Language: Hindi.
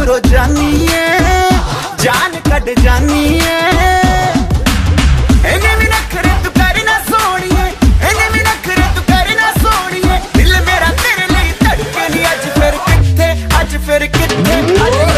दूरों जानी है, जान कट जानी है। इन्हें भी नखरे तू करना सोनिए, इन्हें भी नखरे तू करना सोनिए। दिल मेरा तेरे लिए धड़के नहीं, अज फिर किथे, अज फिर किथे।